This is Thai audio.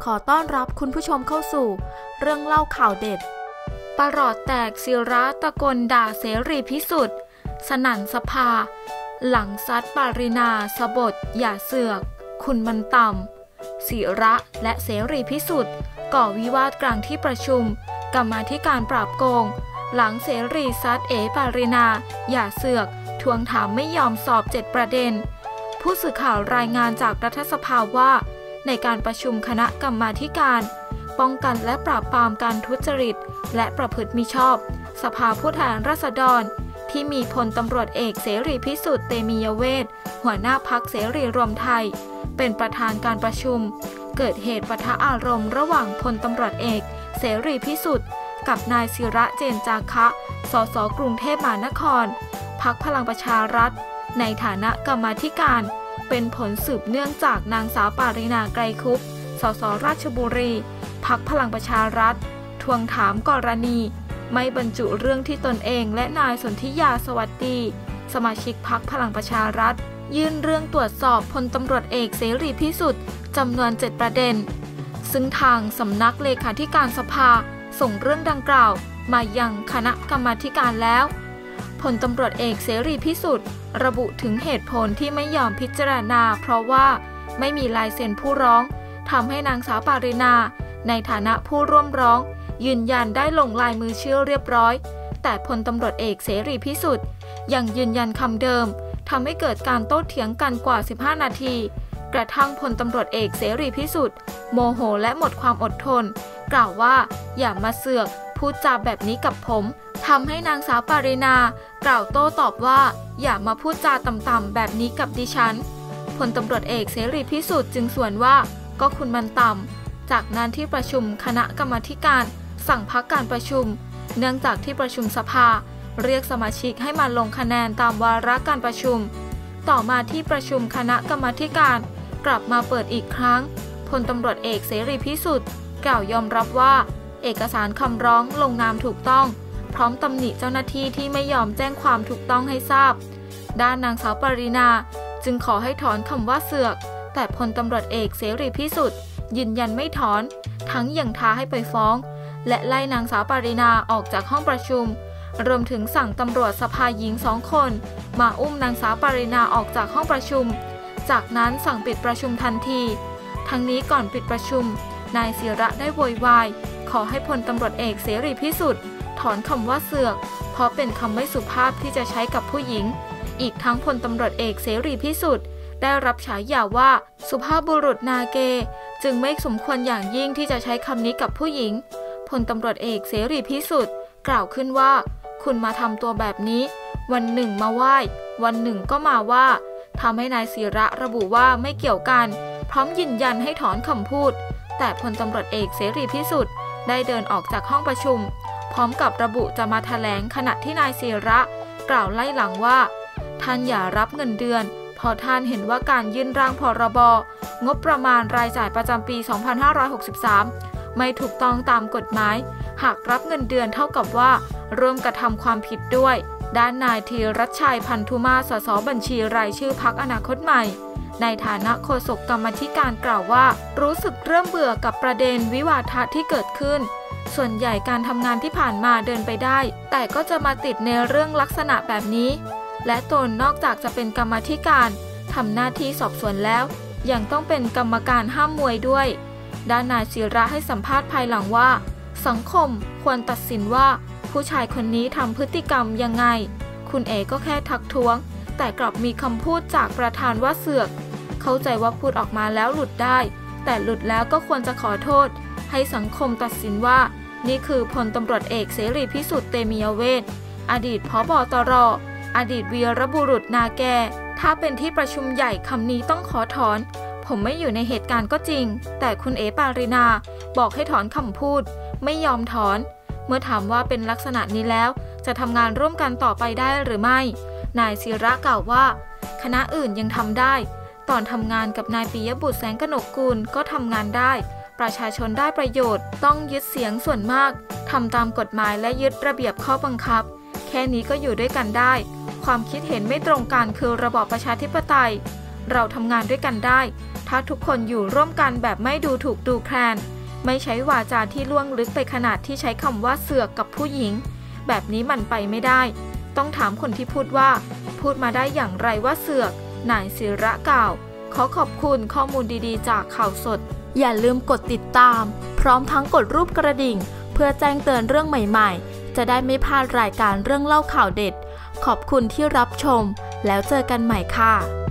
อต้อนรับคุณผู้ชมเข้าสู่เรื่องเล่าข่าวเด็ดประหลอดแตกศิระตะโกนด่าเสรีพิสุทธิ์สนั่นสภาหลังซัดปารินาสบถอย่าเสือกคุณมันต่ำศิระและเสรีพิสุทธิ์ก่อวิวาทกลางที่ประชุมกรรมาธิการปราบโกงหลังเสรีซัดปารินาอย่าเสือกทวงถามไม่ยอมสอบ7ประเด็นผู้สื่อข่าวรายงานจากรัฐสภาว่าในการประชุมคณะกรรมาธิการป้องกันและปราบปรามการทุจริตและประพฤติมิชอบสภาผู้แทนราษฎรที่มีพลตำรวจเอกเสรีพิสุทธิ์เตมียเวทหัวหน้าพรรคเสรีรวมไทยเป็นประธานการประชุมเกิดเหตุปะทะอารมณ์ระหว่างพลตำรวจเอกเสรีพิสุทธิ์กับนายศิระเจนจาคะสสกรุงเทพมหานครพรรคพลังประชารัฐในฐานะกรรมาธิการเป็นผลสืบเนื่องจากนางสาวปารินาไกรคุปสสราชบุรีพรรคพลังประชารัฐทวงถามกรณีไม่บรรจุเรื่องที่ตนเองและนายสนธิยาสวัสดีสมาชิกพรรคพลังประชารัฐยื่นเรื่องตรวจสอบพลตำรวจเอกเสรีพิสุทธิ์จำนวน7ประเด็นซึ่งทางสำนักเลขาธิการสภาส่งเรื่องดังกล่าวมายังคณะกรรมาธิการแล้วพลตำรวจเอกเสรีพิสุทธิ์ระบุถึงเหตุผลที่ไม่ยอมพิจารณาเพราะว่าไม่มีลายเซ็นผู้ร้องทำให้นางสาวปารินาในฐานะผู้ร่วมร้องยืนยันได้ลงลายมือชื่อเรียบร้อยแต่พลตำรวจเอกเสรีพิสุทธิ์ยังยืนยันคำเดิมทำให้เกิดการโต้เถียงกันกว่า15นาทีกระทั่งพลตำรวจเอกเสรีพิสุทธิ์โมโหและหมดความอดทนกล่าวว่าอย่ามาเสือกพูดจาแบบนี้กับผมทำให้นางสาวปารินากล่าวโต้ตอบว่าอย่ามาพูดจาต่ำๆแบบนี้กับดิฉันพลตำรวจเอกเสรีพิสุทธิ์จึงสวนว่าก็คุณมันต่ำจากนั้นที่ประชุมคณะกรรมาธิการสั่งพักการประชุมเนื่องจากที่ประชุมสภาเรียกสมาชิกให้มาลงคะแนนตามวาระการประชุมต่อมาที่ประชุมคณะกรรมาธิการกลับมาเปิดอีกครั้งพลตำรวจเอกเสรีพิสุทธิ์กล่าวยอมรับว่าเอกสารคำร้องลงนามถูกต้องพร้อมตำหนิเจ้าหน้าที่ที่ไม่ยอมแจ้งความถูกต้องให้ทราบด้านนางสาวปรินาจึงขอให้ถอนคำว่าเสือกแต่พลตำรวจเอกเสรีพิสุทธิ์ยืนยันไม่ถอนทั้งยังท้าให้ไปฟ้องและไล่นางสาวปรินาออกจากห้องประชุมรวมถึงสั่งตำรวจสภาหญิง2 คนมาอุ้มนางสาวปรินาออกจากห้องประชุมจากนั้นสั่งปิดประชุมทันทีทั้งนี้ก่อนปิดประชุมนายศิระได้โวยวายขอให้พลตำรวจเอกเสรีพิสุทธิ์ถอนคำว่าเสือกเพราะเป็นคำไม่สุภาพที่จะใช้กับผู้หญิงอีกทั้งพลตำรวจเอกเสรีพิสุทธิ์ได้รับฉายาว่าสุภาพบุรุษนาเกจึงไม่สมควรอย่างยิ่งที่จะใช้คำนี้กับผู้หญิงพลตำรวจเอกเสรีพิสุทธิ์กล่าวขึ้นว่าคุณมาทำตัวแบบนี้วันหนึ่งมาไหว้วันหนึ่งก็มาว่าทำให้นายศิระระบุว่าไม่เกี่ยวกันพร้อมยืนยันให้ถอนคำพูดแต่พลตำรวจเอกเสรีพิสุทธิ์ได้เดินออกจากห้องประชุมพร้อมกับระบุจะมาแถลงขณะที่นายศิระกล่าวไล่หลังว่าท่านอย่ารับเงินเดือนเพราะท่านเห็นว่าการยื่นร่างพรบงบประมาณรายจ่ายประจำปี 2563 ไม่ถูกต้องตามกฎหมายหากรับเงินเดือนเท่ากับว่าร่วมกระทำความผิดด้วยด้านนายธีรชัยพันธุมาสสบัญชีรายชื่อพรรคอนาคตใหม่ในฐานะโฆษกกรรมาธิการกล่าวว่ารู้สึกเริ่มเบื่อกับประเด็นวิวาทะที่เกิดขึ้นส่วนใหญ่การทำงานที่ผ่านมาเดินไปได้แต่ก็จะมาติดในเรื่องลักษณะแบบนี้และตนนอกจากจะเป็นกรรมาธิการทำหน้าที่สอบสวนแล้วยังต้องเป็นกรรมการห้ามมวยด้วยด้านนายศิระให้สัมภาษณ์ภายหลังว่าสังคมควรตัดสินว่าผู้ชายคนนี้ทำพฤติกรรมยังไงคุณเอก็แค่ทักท้วงแต่กลับมีคำพูดจากประธานว่าเสือกเข้าใจว่าพูดออกมาแล้วหลุดได้แต่หลุดแล้วก็ควรจะขอโทษให้สังคมตัดสินว่านี่คือพลตำรวจเอกเสรีพิสุทธิ์เตมียเวทอดีตผบ.ตร.อดีตวีรบุรุษนาแกถ้าเป็นที่ประชุมใหญ่คำนี้ต้องขอถอนผมไม่อยู่ในเหตุการณ์ก็จริงแต่คุณปารินาบอกให้ถอนคำพูดไม่ยอมถอนเมื่อถามว่าเป็นลักษณะนี้แล้วจะทำงานร่วมกันต่อไปได้หรือไม่นายศิระกล่าวว่าคณะอื่นยังทำได้ตอนทำงานกับนายปิยบุตรแสงกนกกุลก็ทำงานได้ประชาชนได้ประโยชน์ต้องยึดเสียงส่วนมากทำตามกฎหมายและยึดระเบียบข้อบังคับแค่นี้ก็อยู่ด้วยกันได้ความคิดเห็นไม่ตรงกันคือระบอบประชาธิปไตยเราทำงานด้วยกันได้ถ้าทุกคนอยู่ร่วมกันแบบไม่ดูถูกดูแคลนไม่ใช้วาจาที่ล่วงลึกไปขนาดที่ใช้คำว่าเสือกกับผู้หญิงแบบนี้มันไปไม่ได้ต้องถามคนที่พูดว่าพูดมาได้อย่างไรว่าเสือกนายศิระกล่าวขอขอบคุณข้อมูลดีๆจากข่าวสดอย่าลืมกดติดตามพร้อมทั้งกดรูปกระดิ่งเพื่อแจ้งเตือนเรื่องใหม่ๆจะได้ไม่พลาดรายการเรื่องเล่าข่าวเด็ดขอบคุณที่รับชมแล้วเจอกันใหม่ค่ะ